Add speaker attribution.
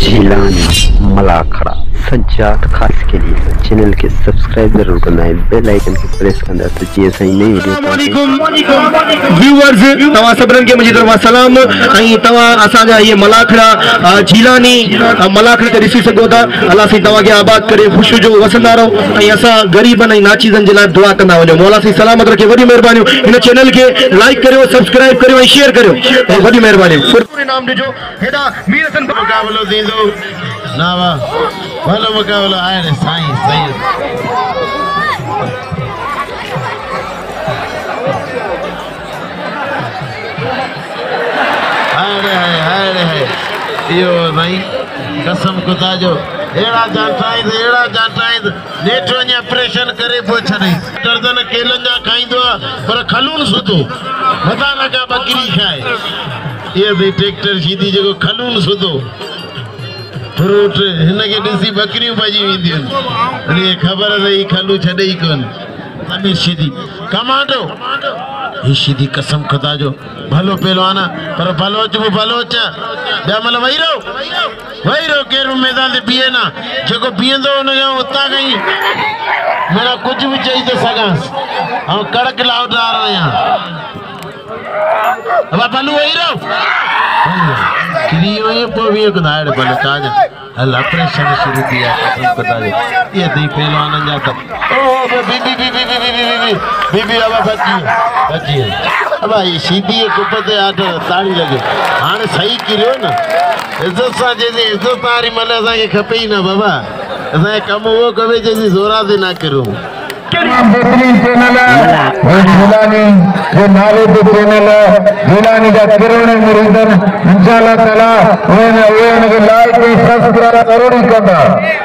Speaker 1: झीलानी मलाखड़ा सज्जाद खास के लिए चैनल के सब्सक्राइब जरूर करना है, बेल आइकन के प्रेस करना है। तो जी सही नहीं वीडियो
Speaker 2: व्यूअर्स तवा सबरन के मुझे तरफ सलाम आई तवा असाजा ये मलाखड़ा झीलानी मलाखड़ा ते ॾिसी सघो था। अल्लाह से तवा के आबाद करे खुश जो वसंदा रहो ऐं असां गरीबन ऐं नाचीज़न जे लाइ दुआ कंदा वञो। मौला से सलामत रखे। वॾी महिरबानी इन चैनल के लाइक करियो, सब्सक्राइब करियो ऐं शेयर करियो। वॾी महिरबानी। पूरे नाम ॾिजो हेॾा मीर हसन
Speaker 3: मुकाबलो थींदो ना वाह भलो मुकाबलो आहे साईं सही इहो साईं कसम खुदा जो एड़ा जाटाइद नेठ वञे ऑपरेशन करे पोइ छॾे दर्दन केलनि जा खाईंदो आहे पर खलून सुधो मथा लॻा बकरी खाए। ये ट्रैक्टर सीधी जेको खलून सुधो फ्रूट हिनखे ॾिसी बकरियूं भॼी वेंदियूं आहिनि। ख़बर अथई खलू छॾे ई कोन अमीर सीधी कमांडो ही सीधी कसम खुदा जो भलो पहलवान पर बलोच भी बलोच ॿिया महिल वही रहो केरु मैदान ते बीहे न जेको बीहंदो हुनजो उतां खईं मेरा कुझु बि चई थो सघांसि ऐं कड़क लाउदार आहियां। अब बलू वही रहो हल ऑपरेशन शुरू किया ये दी पहलवान जा तब ओ बीबी अब बची अब ये सीधी कुप ते आठ ताड़ी लगे हां सही किरियो न इज्जत सा जे इज्जत तारी मले असा के खपे ही ना बाबा असा कम वो कवे जे जोरा से ना करो।
Speaker 4: बेहतरीन चैनल है झीलानी जो नाले पे चैनल है झीलानी का किरण मुरीदन इंशाअल्लाह ताला वे लाइक सब्सक्राइब करो नहीं करना।